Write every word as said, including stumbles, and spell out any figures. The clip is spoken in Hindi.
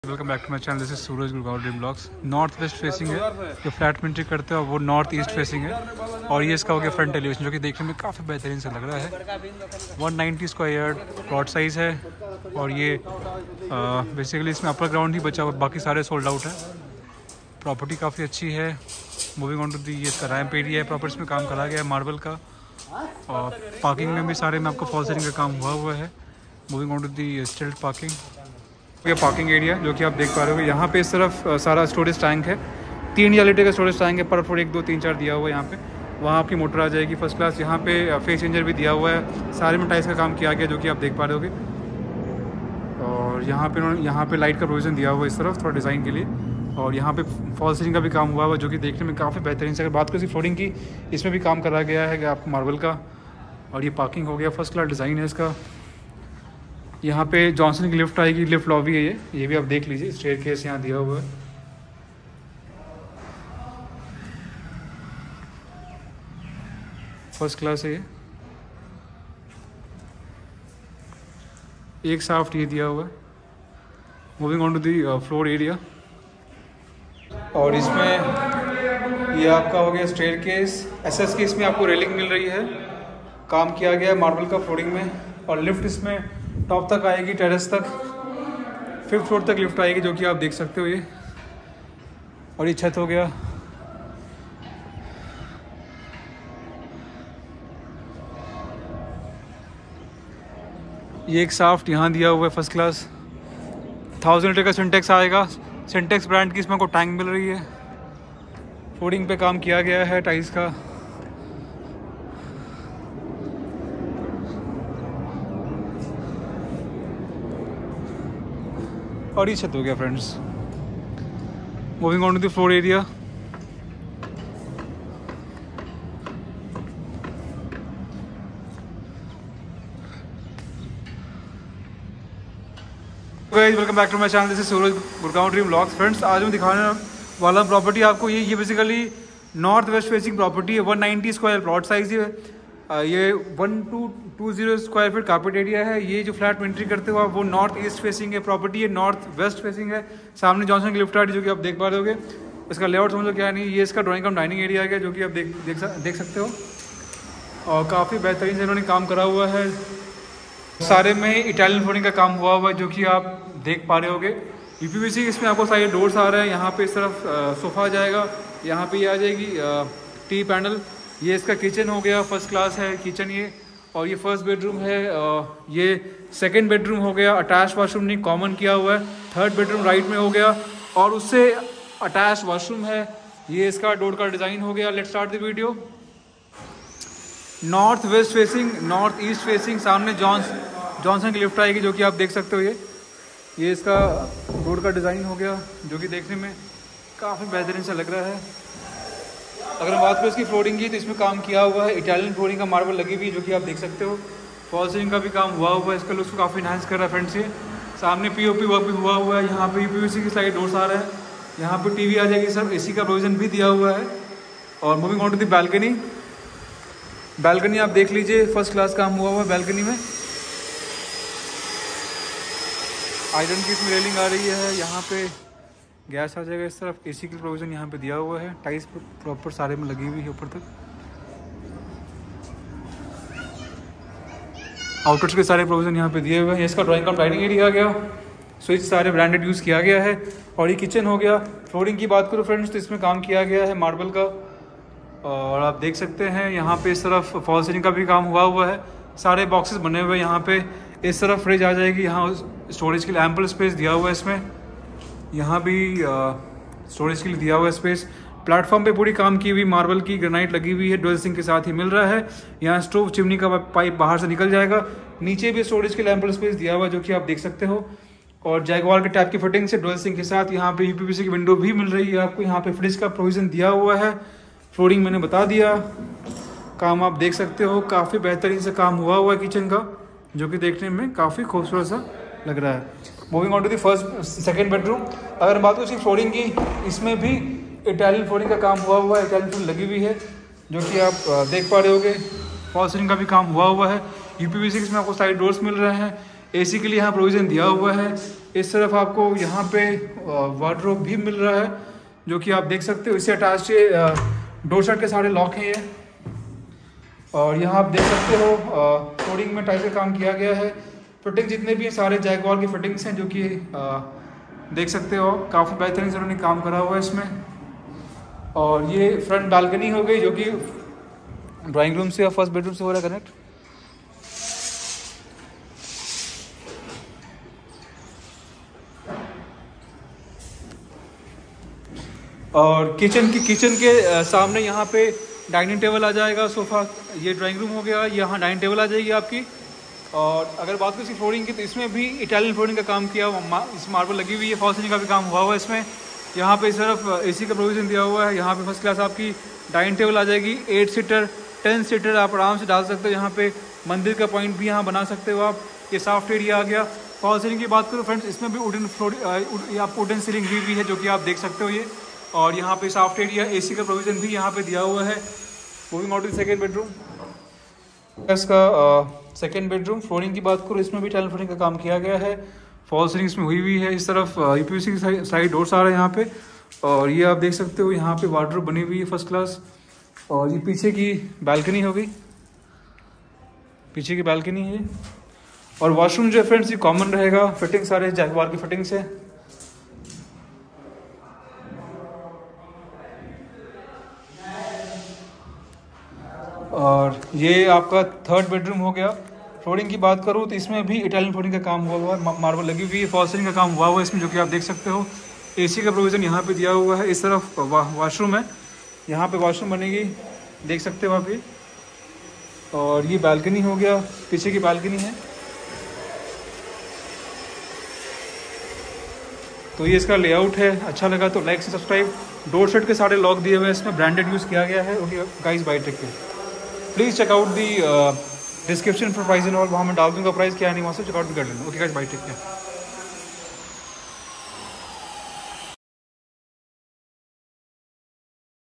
Welcome back to my channel. This is Suraj Gurgaon dream blogs. North west facing है, जो फ्लैट में एंट्री करते हैं वो नॉर्थ ईस्ट फेसिंग है। और ये इसका हो गया फ्रंट एलिवेशन, जो कि देखने में काफ़ी बेहतरीन से लग रहा है। One ninety square yard plot size है। और ये बेसिकली इसमें अपर ग्राउंड ही बचा हुआ, बाकी सारे सोल्ड आउट है। प्रॉपर्टी काफ़ी अच्छी है। मूविंग ऑन टू दी, ये इसका रैम्प एरिया है, प्रॉपर इसमें काम करा गया है मार्बल का। और पार्किंग में भी सारे में आपको फॉल सीलिंग का काम हुआ हुआ है। मूविंग ऑन टू दी स्टिल्ट पार्किंग, ये पार्किंग एरिया जो कि आप देख पा रहे हो। यहाँ पे इस तरफ सारा स्टोरेज टैंक है, तीन या लीटर का स्टोरेज टैंक है, पर फुट एक दो तीन चार दिया हुआ है यहाँ पे। वहाँ आपकी मोटर आ जाएगी फर्स्ट क्लास। यहाँ पे फेस चेंजर भी दिया हुआ है, सारे में टाइल्स का काम किया गया जो कि आप देख पा रहे होगे। और यहाँ पे उन्होंने यहाँ पे लाइट का प्रोविज़न दिया हुआ है इस तरफ थोड़ा डिज़ाइन के लिए। और यहाँ पे फॉल सीलिंग का भी काम हुआ हुआ जो कि देखने में काफ़ी बेहतरीन से। अगर बात करें इसकी फ्लोरिंग की, इसमें भी काम करा गया है आपको मार्बल का। और ये पार्किंग हो गया, फर्स्ट क्लास डिज़ाइन है इसका। यहाँ पे जॉनसन की लिफ्ट आएगी, लिफ्ट लॉबी है ये ये भी आप देख लीजिए। स्टेयर केस यहाँ दिया हुआ है, फर्स्ट क्लास है ये। एक साफ्ट ये दिया हुआ है। Moving on to the floor area, और इसमें ये आपका हो गया स्टेयर केस। एसएस की इसमें आपको रेलिंग मिल रही है, काम किया गया है मार्बल का फ्लोरिंग में। और लिफ्ट इसमें टॉप तक आएगी, टेरेस तक, फिफ्थ फ्लोर तक लिफ्ट आएगी जो कि आप देख सकते हो ये। और ये छत हो गया। ये एक साफ्ट यहाँ दिया हुआ है फर्स्ट क्लास। थाउजेंड लीटर का सिंटेक्स आएगा, सिंटेक्स ब्रांड की इसमें को टैंक मिल रही है। फ्लोरिंग पे काम किया गया है टाइल्स का। और ये छत हो गया friends. Moving on to the floor area, welcome back to my channel. This is Suraj Gurgaon dream blogs. Friends, आज मैं दिखाने वाला प्रॉपर्टी आपको ये ये basically north west facing property है। One ninety square plot size है। ये one two two zero square feet carpet area है। ये जो फ्लैट में एंट्री करते हो आप, वो नॉर्थ ईस्ट फेसिंग है प्रॉपर्टी है, नॉर्थ वेस्ट फेसिंग है। सामने जॉनसन की लिफ्ट आ रही है जो कि आप देख पा रहे होगे। इसका लेआउट समझो क्या नहीं, ये इसका ड्राइंग कम डाइनिंग एरिया है जो कि आप देख देख देख सकते हो। और काफ़ी बेहतरीन से इन्होंने काम करा हुआ है। सारे में इटालियन फ्लोरिंग का काम हुआ हुआ है जो कि आप देख पा रहे होगे। यूपीवीसी इसमें आपको सारे डोर्स आ रहे हैं। यहाँ पे इस तरफ सोफ़ा आ जाएगा, यहाँ पे ये आ जाएगी टी पैनल। ये इसका किचन हो गया, फर्स्ट क्लास है किचन ये। और ये फर्स्ट बेडरूम है। ये सेकंड बेडरूम हो गया, अटैच वॉशरूम नहीं, कॉमन किया हुआ है। थर्ड बेडरूम राइट में हो गया, और उससे अटैच वॉशरूम है। ये इसका डोर का डिज़ाइन हो गया। Let's start the video. North west facing, north east facing. सामने जॉन्स जॉनसन की लिफ्ट आएगी जो कि आप देख सकते हो। ये ये इसका डोर का डिज़ाइन हो गया जो कि देखने में काफ़ी बेहतरीन सा लग रहा है। अगर हम बात करें इसकी फ्लोरिंग की, तो इसमें काम किया हुआ है, इटालियन फ्लोरिंग का मार्बल लगी हुई है जो कि आप देख सकते हो। फॉल सीलिंग का भी काम हुआ हुआ है, इसका लुक्स को काफ़ी इनहांस कर रहा है फ्रेंड्स। ये सामने पीओपी वर्क भी हुआ हुआ है। यहाँ पे यूपीवीसी की साइड डोर्स आ रहा है। यहाँ पे टीवी आ जाएगी, सब एसी का प्रोविजन भी दिया हुआ है। और moving on to the balcony, balcony आप देख लीजिए, फर्स्ट क्लास काम हुआ हुआ है बैल्कनी में। आयरन की इसमें रेलिंग आ रही है। यहाँ पे गैस आ जाएगा इस तरफ। एसी की प्रोविज़न यहाँ पे दिया हुआ है। टाइल्स प्रॉपर सारे में लगी हुई है ऊपर तक। आउटलेट्स के सारे प्रोविज़न यहाँ पे दिए हुए हैं। इसका ड्राइंग कम डाइनिंग एरिया आ गया। स्विच सारे ब्रांडेड यूज़ किया गया है। और ये किचन हो गया। फ्लोरिंग की बात करो फ्रेंड्स, तो इसमें काम किया गया है मार्बल का। और आप देख सकते हैं यहाँ पे इस तरफ फॉल सीलिंग का भी काम हुआ हुआ है। सारे बॉक्सेस बने हुए हैं यहाँ पे। इस तरफ फ्रिज आ जाएगी, यहाँ स्टोरेज के लिए एम्पल स्पेस दिया हुआ है इसमें। यहाँ भी स्टोरेज के लिए दिया हुआ है स्पेस। प्लेटफॉर्म पे पूरी काम की हुई मार्बल की ग्रेनाइट लगी हुई है, डुअल सिंक के साथ ही मिल रहा है। यहाँ स्टोव चिमनी का पाइप बाहर से निकल जाएगा। नीचे भी स्टोरेज के लिए एम्पल स्पेस दिया हुआ है जो कि आप देख सकते हो। और जैगवार के टैप की फिटिंग से डुअल सिंक के साथ यहाँ पे यूपीवीसी की विंडो भी मिल रही है आपको। यहाँ पे फ्रिज का प्रोविज़न दिया हुआ है। फ्लोरिंग मैंने बता दिया, काम आप देख सकते हो। काफ़ी बेहतरीन से काम हुआ हुआ है किचन का, जो कि देखने में काफ़ी खूबसूरत सा लग रहा है। Moving on to the first second bedroom. अगर बात करें इसकी फ्लोरिंग की, इसमें भी इटालियन फ्लोरिंग का काम हुआ हुआ है, इटालियन फ्लोरिंग लगी हुई है जो कि आप देख पा रहे होगे। फॉल सीलिंग का भी काम हुआ हुआ है। यूपीवीसी के इसमें आपको साइड डोर्स मिल रहे हैं। एसी के लिए यहाँ प्रोविज़न दिया हुआ है। इस तरफ आपको यहाँ पे वार्डरोब भी मिल रहा है जो कि आप देख सकते हो। इससे अटैच ये डोर शट के सारे लॉक हैं ये। और यहाँ आप देख सकते हो फ्लोरिंग में टाइल्स का काम किया गया है। फिटिंग जितने भी हैं सारे जैगवार की फिटिंग्स हैं जो कि देख सकते हो, काफ़ी बेहतरीन से उन्होंने काम करा हुआ है इसमें। और ये फ्रंट बालकनी हो गई जो कि ड्राइंग रूम से या फर्स्ट बेडरूम से हो रहा है कनेक्ट। और किचन की किचन के सामने यहाँ पे डाइनिंग टेबल आ जाएगा, सोफ़ा। ये ड्राइंग रूम हो गया, यहाँ डाइनिंग टेबल आ जाएगी आपकी। और अगर बात करें इसकी फ्लोरिंग की तो इसमें भी इटालियन फ्लोरिंग का काम किया हुआ, इस मार्बल लगी हुई है, फॉल सीलिंग का भी काम हुआ हुआ है इसमें। यहाँ पे सिर्फ एसी का प्रोविज़न दिया हुआ है। यहाँ पे फर्स्ट क्लास आपकी डाइनिंग टेबल आ जाएगी, एट सीटर टेन सीटर आप आराम से डाल सकते हो। यहाँ पे मंदिर का पॉइंट भी यहाँ बना सकते हो आप। ये सॉफ्ट एरिया आ गया। फॉल सीलिंग की बात करो फ्रेंड्स, इसमें भी वुडन फ्लोर आपको वुडन सीलिंग हुई भी है जो कि आप देख सकते हो ये। और यहाँ पे सॉफ्ट एरिया, एसी का प्रोविज़न भी यहाँ पे दिया हुआ है। Moving out to second bedroom, इसका सेकेंड बेडरूम। फ्लोरिंग की बात करो, इसमें भी टाइल फ्लोरिंग का काम किया गया है। फॉल सीलिंग इसमें हुई हुई है। इस तरफ यूपीवीसी की साइड डोर्स आ रहे हैं यहाँ पे। और ये आप देख सकते हो यहाँ पे वार्डरोब बनी हुई है फर्स्ट क्लास। और ये पीछे की बालकनी हो गई, पीछे की बालकनी है। और वॉशरूम जो है फ्रेंड्स ये कॉमन रहेगा, फिटिंग सारे जैगवार की फिटिंग्स है। और ये आपका थर्ड बेडरूम हो गया। फ्लोरिंग की बात करूँ तो इसमें भी इटालियन फ्लोरिंग का काम हुआ हुआ है, मार्बल लगी हुई है, फॉल सीलिंग का काम हुआ हुआ है इसमें जो कि आप देख सकते हो। एसी का प्रोविज़न यहाँ पे दिया हुआ है। इस तरफ वा, वॉशरूम है, यहाँ पे वॉशरूम बनेगी, देख सकते हो आप ये। और ये बालकनी हो गया, पीछे की बालकनी है। तो ये इसका लेआउट है। अच्छा लगा तो लाइक से सब्सक्राइब। डोर शट के सारे लॉक दिए हुए हैं इसमें, ब्रांडेड यूज़ किया गया है। Okay guys, bye, take care. Please check out the description for price and all, वहाँ मैं डाल दूँगा प्राइस क्या है नहीं, वहाँ से चेकआउट भी कर लेना। Okay guys, bye, take care.